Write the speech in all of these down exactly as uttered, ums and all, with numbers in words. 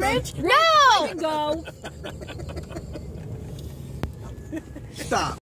Rich? No! Go. Stop.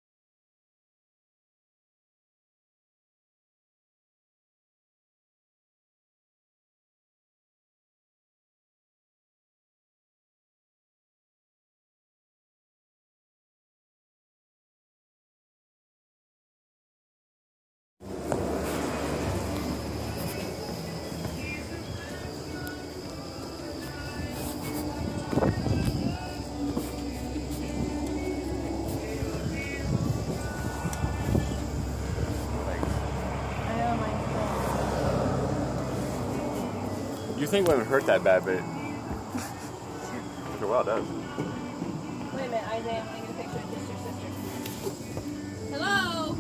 You think women hurt that bad, but after a while it does. Wait a minute, Isaiah, I'm gonna get a picture of this your sister. Hello?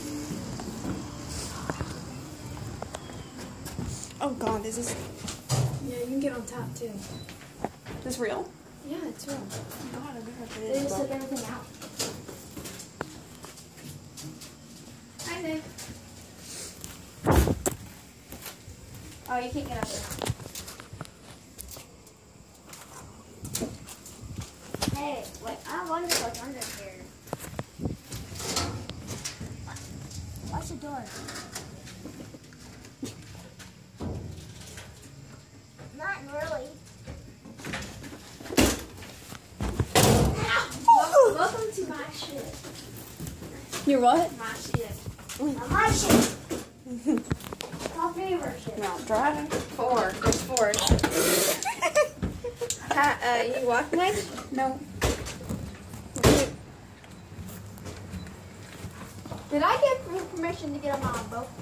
Oh god, is this Yeah, you can get on top too. this real? Yeah, it's real. Oh god, I wonder if it They is. just but- took everything out. Hi, Nick. Oh, you can't get up there. Hey, wait, I wonder what's under here. Watch the door. Not really. Welcome, welcome to my shit. Your what? My shit. My shit. My favorite shit. No, driving. Four. It's four. Hi, uh, you walk much? No. Did I give you permission to get on my boat?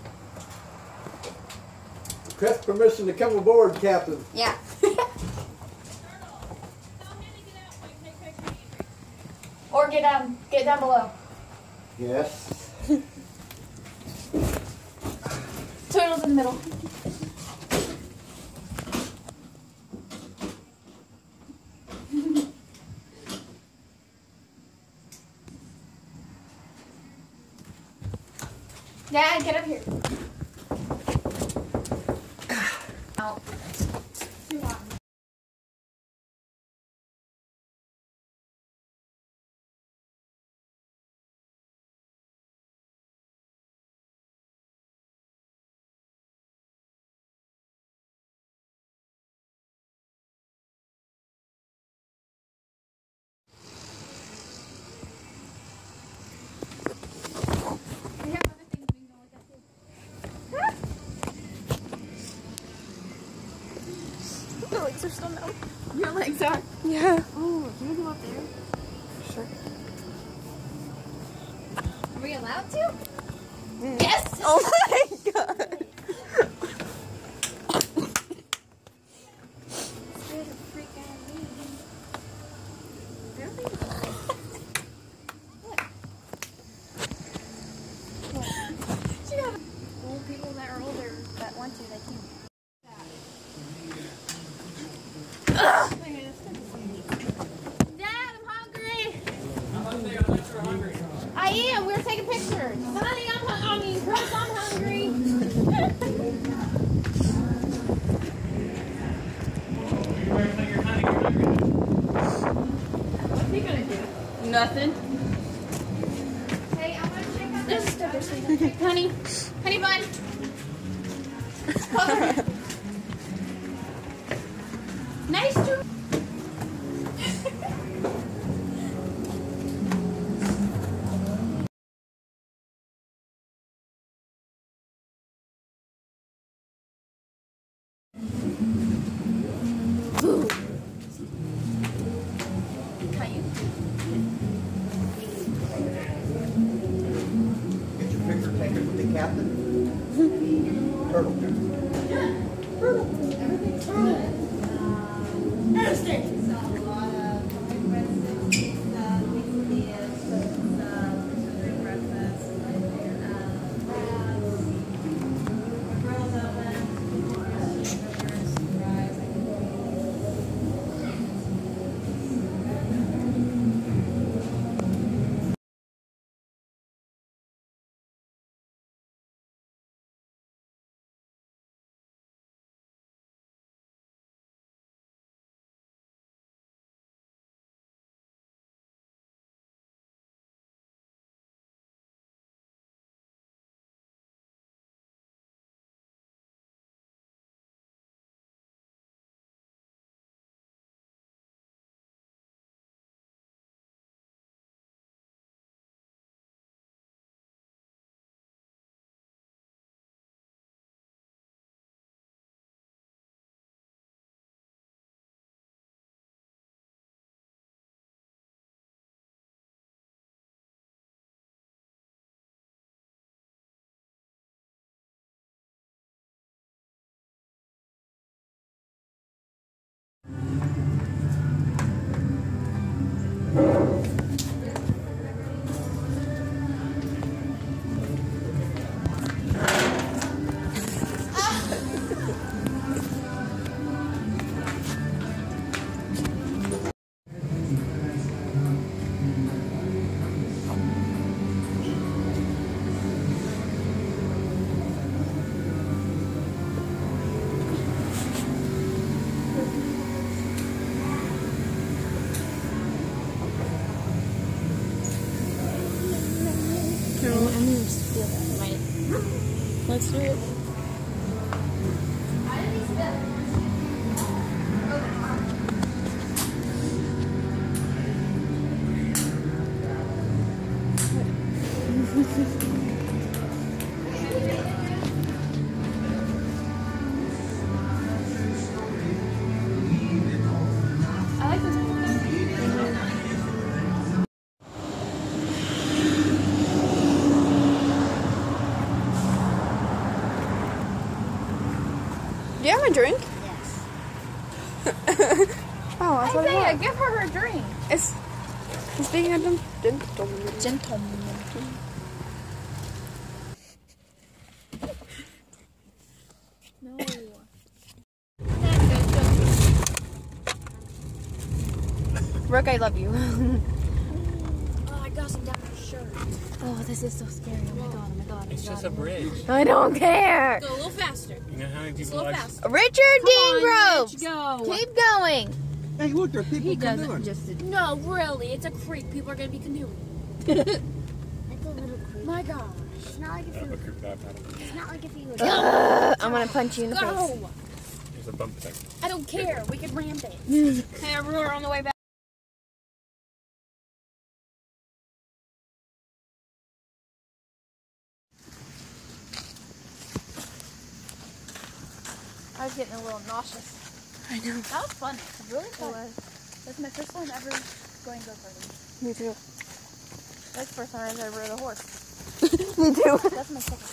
Request permission to come aboard, Captain. Yeah. Or get down, get down below. Yes. Turtles in the middle. Dad, get up here. Out. Too hot. We have other things we can go look at too. My legs are still numb. Your legs are. Yeah. Oh, can we go up there? Sure. Are we allowed to? Mm. Yes! Oh my god. Scared the freak out of me. Really? She got old people that are older that want to, they can. Dad, I'm hungry. I am. We're taking pictures. Honey, I'm hungry. I mean, Chris, I'm hungry. What's he gonna do? Nothing. Hey, I'm gonna check out this. Honey. Honey bun. Cover. Nice to Get your picture taken with the captain. Turtle. Let's do it. I like this one. Do you have a drink? Yes. Oh, I thought it Isaiah, was. give her her drink. It's, it's being a dum- gentleman. Gentleman. No. Brooke, I love you. Oh, I got some down my shirt. Oh, this is so scary. Oh my god, oh my god. It's just a bridge. I don't care. Go a little faster. You know how many people Slow like fast. Richard Dean Let's Groves. go. Keep going. Hey, look, there are people He doesn't canoeing. just. No, really. It's a creek. People are going to be canoeing. It's a little creepy. My gosh. It's not like if you. It's not like if you. Were Ugh, I'm gonna punch you in the face. Go. There's a bump there. I don't care. We can ramp it. Hey, we're on the way back. I was getting a little nauseous. I know. That was fun. Really fun. That's my first time ever going go-karting. Me too. That's the first time I've ever rode a horse. Me too. That's my second.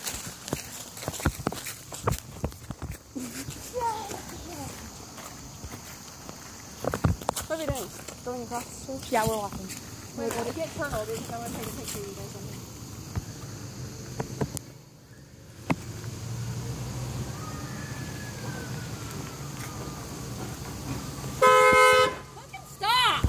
What are we doing? Going across the street? Yeah, we're walking. Wait, let me get turtled because I want to take a picture of you guys. Fucking stop!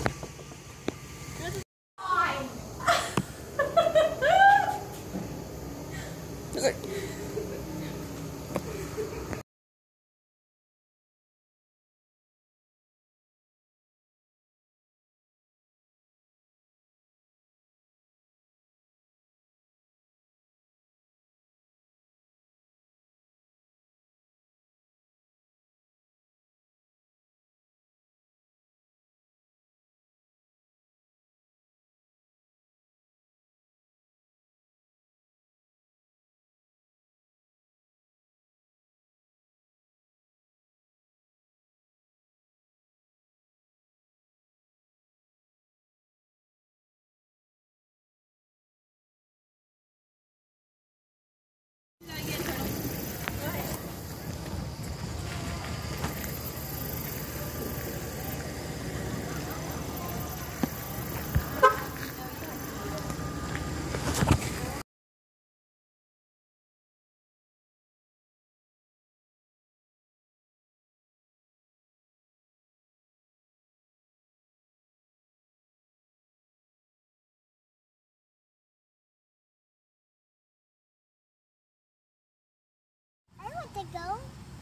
I want to go.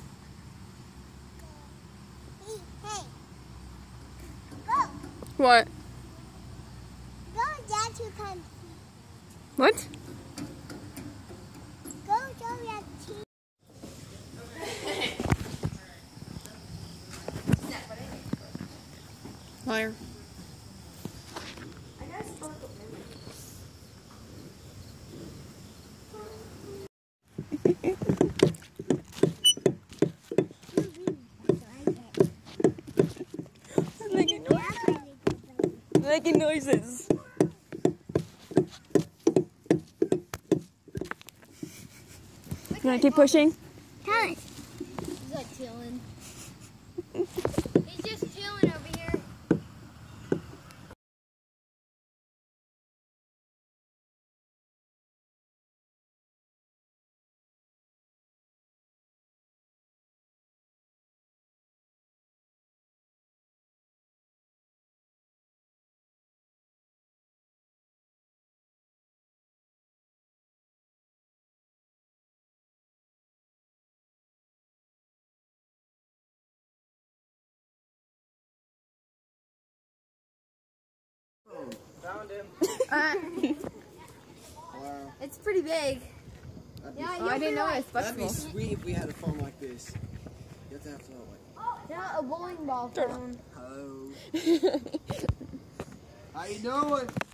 Hey, hey. Go. What? Go down two times. What? Go down that two. Liar. Making noises. Making noises. You wanna keep pushing? Thomas. He's like chilling. He's just chilling over here. Uh, Wow. it's pretty big. That'd be, Yeah, Oh, I didn't know it was That'd be flexible. sweet if we had a phone like this. You have to have something like, Yeah, a bowling ball phone. hello. How you doing?